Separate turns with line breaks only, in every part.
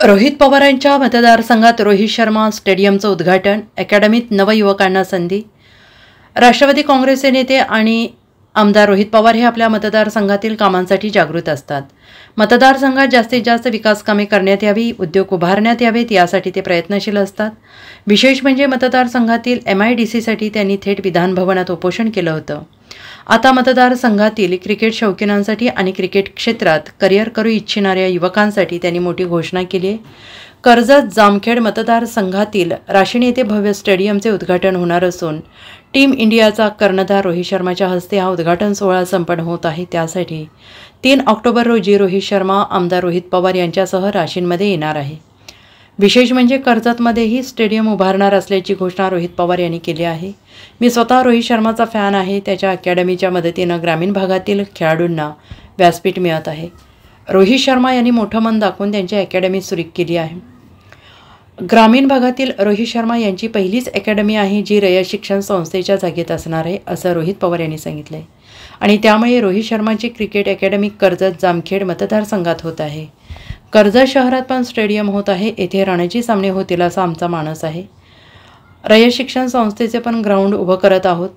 रोहित पवारांच्या मतदारसंघात रोहित शर्मा स्टेडियमचं उद्घाटन, अकॅडमीत नवयुवकांना संधी। राष्ट्रवादी काँग्रेसचे नेते आणि आमदार रोहित पवार हे आपल्या मतदारसंघातील कामांसाठी जागृत असतात। मतदारसंघात जास्तीत जास्त विकास कामे करण्यात यावी, उद्योग उभारण्यात यावेत यासाठी ते प्रयत्नशील असतात। विशेष म्हणजे मतदारसंघातील MIDCसाठी त्यांनी थेट विधान भवनात उपोषण केलं होतं। आता मतदारसंघातील क्रिकेट शौकीनांसाठी आणि क्रिकेट क्षेत्रात करिअर करू इच्छिणाऱ्या युवकांसाठी त्यांनी मोठी घोषणा केली आहे। कर्जत जामखेड मतदारसंघातील राशिन येथे भव्य स्टेडियमचे उद्घाटन होणार असून टीम इंडियाचा कर्णधार रोहित शर्माच्या हस्ते हा उद्घाटन सोहळा संपन्न होत आहे। त्यासाठी 3 ऑक्टोबर रोजी रोहित शर्मा आमदार रोहित पवार यांच्यासह राशीनमध्ये येणार आहे। विशेष म्हणजे कर्जतमध्येही स्टेडियम उभारणार असल्याची घोषणा रोहित पवार यांनी केली आहे। मी स्वतः रोहित शर्माचा फॅन आहे। त्याच्या अकॅडमीच्या मदतीनं ग्रामीण भागातील खेळाडूंना व्यासपीठ मिळत आहे। रोहित शर्मा यांनी मोठं मन दाखवून त्यांची अकॅडमी सुरू केली आहे। ग्रामीण भागातील रोहित शर्मा यांची पहिलीच अकॅडमी आहे जी रयत शिक्षण संस्थेच्या जागेत असणार आहे, असं रोहित पवार यांनी सांगितलं आहे। आणि त्यामुळे रोहित शर्माची क्रिकेट अकॅडमी कर्जत जामखेड मतदारसंघात होत आहे। कर्जत शहरात पण स्टेडियम होत आहे, येथे रणजी सामने होतील असा आमचा मानस आहे। रयत शिक्षण संस्थेचे पण ग्राउंड उभं करत आहोत।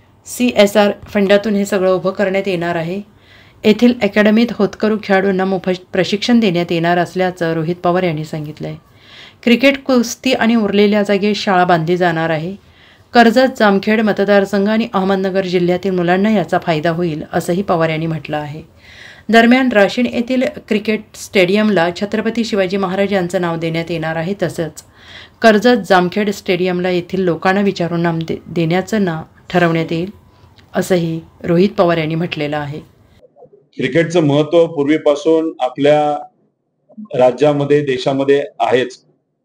CSR फंडातून हे सगळं उभं करण्यात येणार आहे। येथील अकॅडमीत होतकरू खेळाडूंना मोफत प्रशिक्षण देण्यात येणार असल्याचं रोहित पवार यांनी सांगितलं आहे। क्रिकेट, कुस्ती आणि उरलेल्या जागी शाळा बांधली जाणार आहे। कर्जत जामखेड मतदारसंघ आणि अहमदनगर जिल्ह्यातील मुलांना याचा फायदा होईल असंही पवार यांनी म्हटलं आहे। दरम्यान राशीन येथील क्रिकेट स्टेडियमला छत्रपती शिवाजी महाराज यांचं नाव देण्यात येणार आहे। तसंच कर्जत जामखेड स्टेडियमला येथील लोकांना विचारून नाव देण्याचं नाव ठरवण्यात येईल असंही रोहित पवार यांनी म्हटलेलं आहे।
क्रिकेटचं महत्त्व पूर्वीपासून आपल्या राज्यामध्ये देशामध्ये आहेच।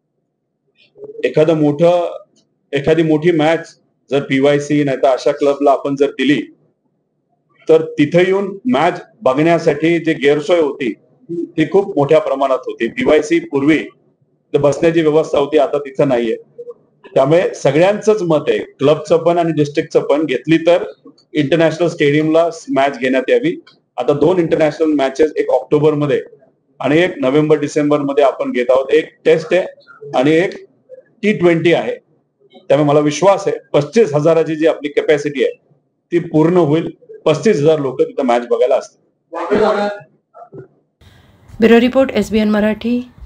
एखादी मोठी मॅच जर PYC नाही तर अशा क्लबला आपण जर दिली तर तिथे येऊन मॅच बघण्यासाठी जे गैरसोय होती ती खूप मोठ्या प्रमाणात होती। PYC पूर्वी बसण्याची व्यवस्था होती, आता तिथं नाहीये। त्यामुळे सगळ्यांचंच मत आहे, क्लबचं पण आणि डिस्ट्रिक्टचं पण, घेतली तर इंटरनॅशनल स्टेडियमला मॅच घेण्यात यावी। आता 2 इंटरनॅशनल मॅचेस, एक ऑक्टोबरमध्ये आणि एक नोव्हेंबर-डिसेंबर मध्ये आपण घेत आहोत। एक टेस्ट आहे आणि एक T20 आहे। त्यामुळे मला विश्वास आहे 35,000ची जी आपली कॅपॅसिटी आहे ती पूर्ण होईल। 35,000 लोक तिथं मॅच बघायला असतील।
Bureau report SBN Marathi.